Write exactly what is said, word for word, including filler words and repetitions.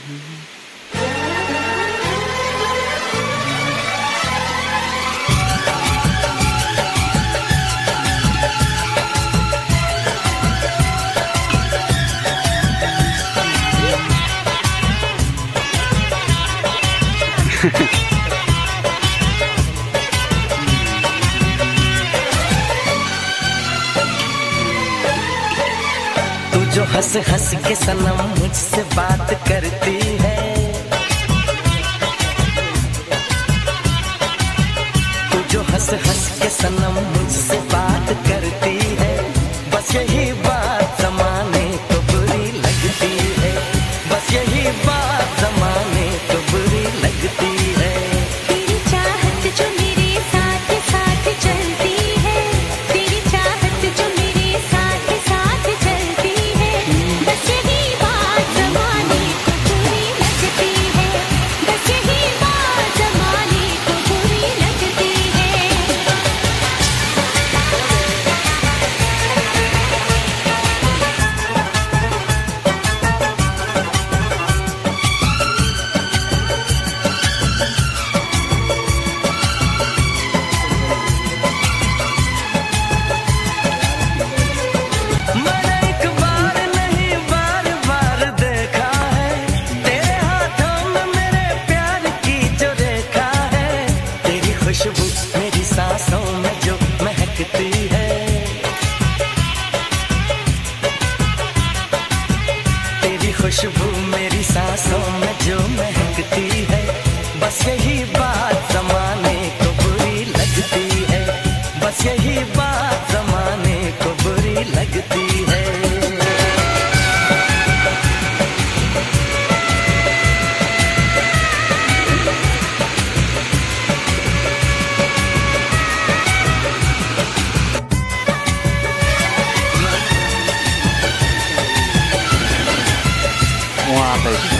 तू जो हंस हंस के सनम मुझसे बात करती है, तू जो हंस हंस के सनम मुझसे बात करती है, बस यही बात जमाने को बुरी लगती है, बस यही बात जमाने को बुरी लगती है। तेरी चाहत जो मेरे साथ साथ चलती है, तेरी चाहत जो मेरे साथ साथ चलती है, बस यही बात जमाने को बुरी लगती है, बस यही बात जमाने को बुरी लगती है। मैंने एक बार नहीं बार बार देखा है, तेरे हाथों में मेरे प्यार की जो रेखा है, तेरी खुशबू मेरी सांसों में जो महकती है, तेरी खुशबू मेरी सांसों में जो महकती है, बस यही बात जमाने को बुरी लगती है, बस यही बात जमाने को बुरी लगती है। Wow, baby.